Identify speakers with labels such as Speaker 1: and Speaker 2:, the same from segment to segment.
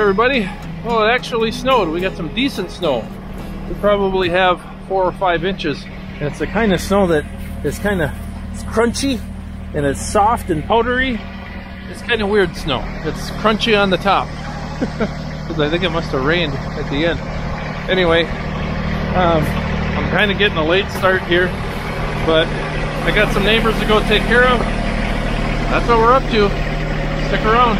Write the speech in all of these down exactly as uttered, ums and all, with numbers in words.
Speaker 1: everybody. Well, it actually snowed. We got some decent snow. We probably have four or five inches. And it's the kind of snow that is kind of crunchy and it's soft and powdery. It's kind of weird snow. It's crunchy on the top. Because I think it must have rained at the end. Anyway, um, I'm kind of getting a late start here. But I got some neighbors to go take care of. That's what we're up to. Stick around.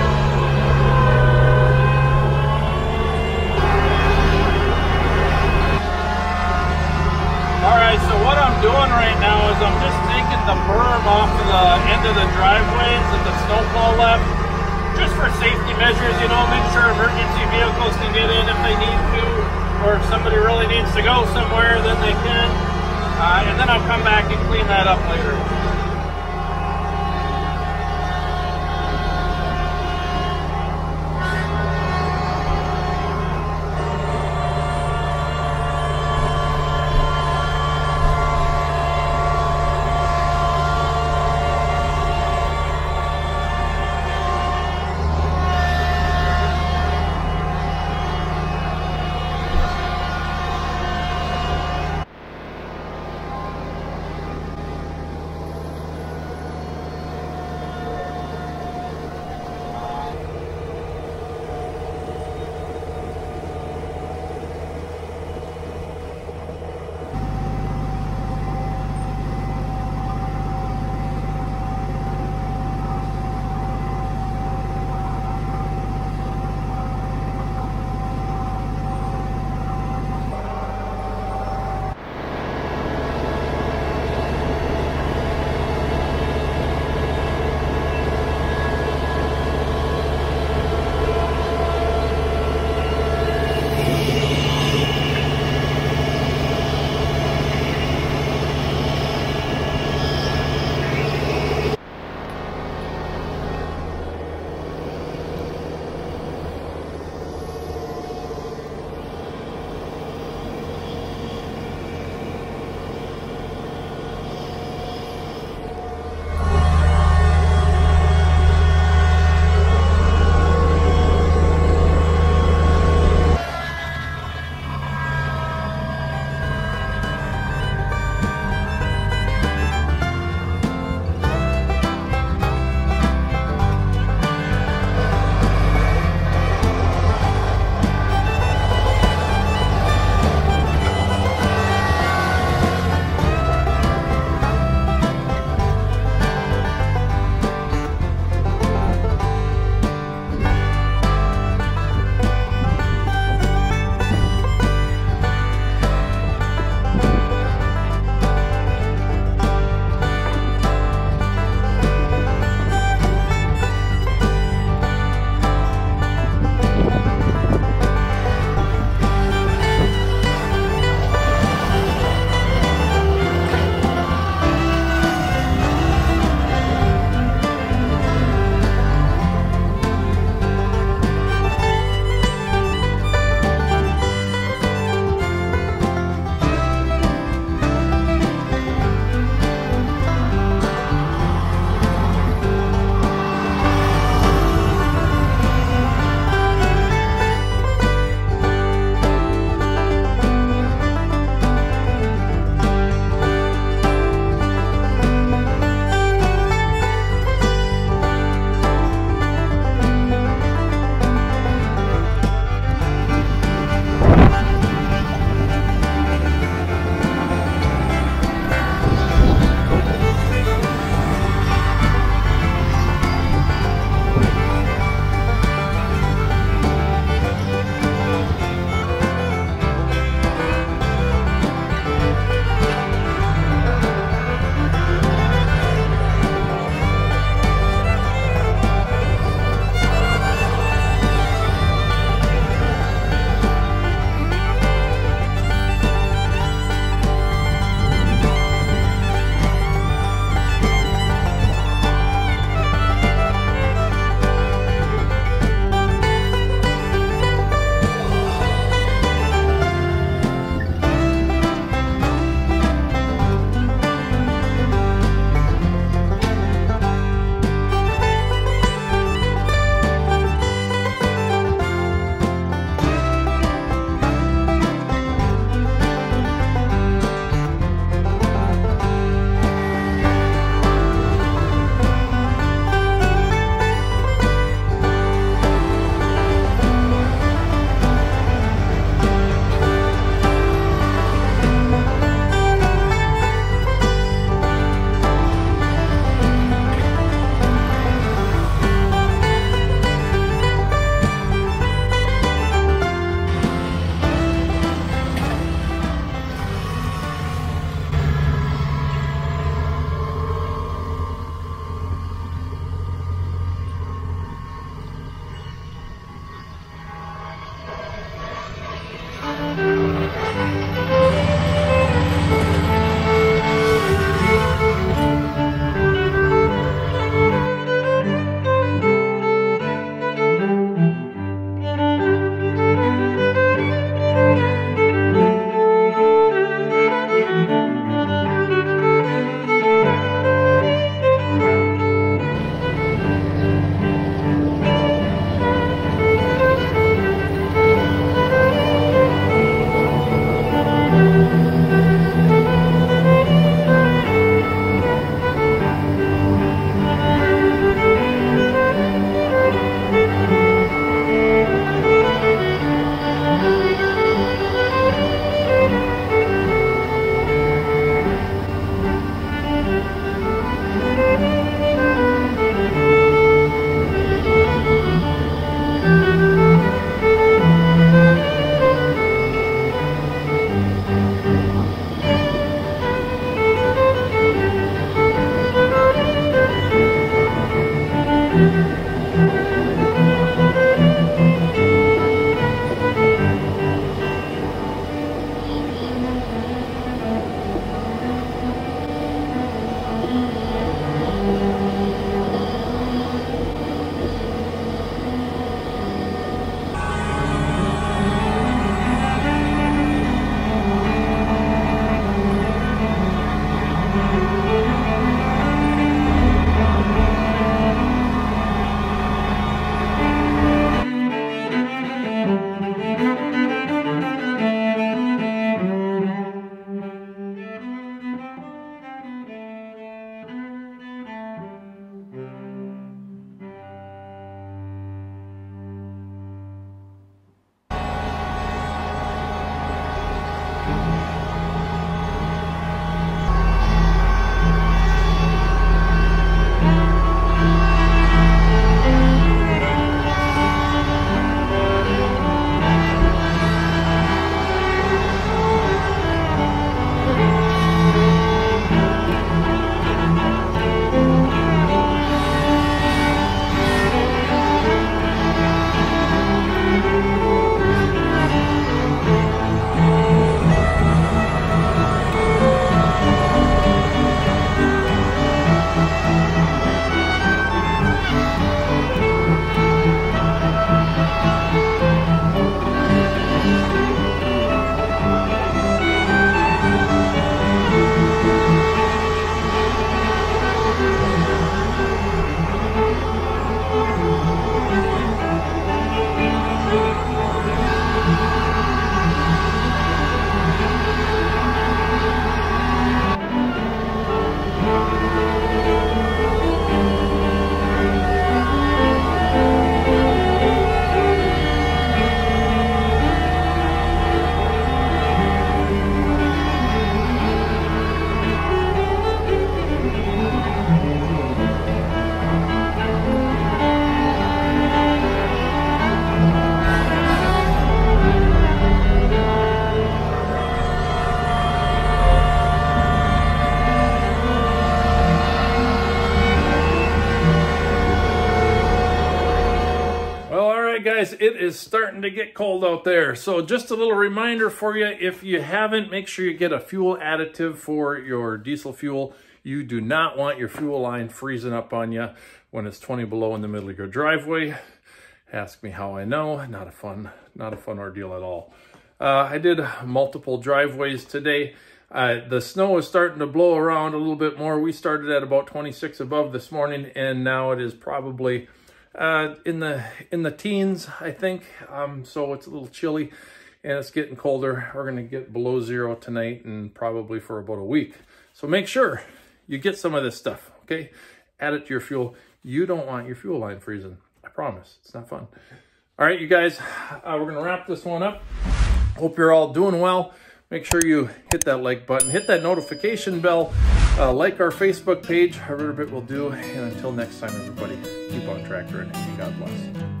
Speaker 1: it is starting to get cold out there. So just a little reminder for you, if you haven't, make sure you get a fuel additive for your diesel fuel. You do not want your fuel line freezing up on you when it's twenty below in the middle of your driveway. Ask me how I know. Not a fun, not a fun ordeal at all. Uh, I did multiple driveways today. Uh, the snow is starting to blow around a little bit more. We started at about twenty-six above this morning, and now it is probably uh, in the in the teens, I think. Um, so it's a little chilly, and it's getting colder. We're going to get below zero tonight and probably for about a week. So make sure you get some of this stuff, okay? Add it to your fuel. You don't want your fuel line freezing. I promise. It's not fun. All right, you guys, uh, we're going to wrap this one up. Hope you're all doing well. Make sure you hit that like button, hit that notification bell, uh, like our Facebook page, however bit will do. And until next time, everybody, keep on tractoring and God bless.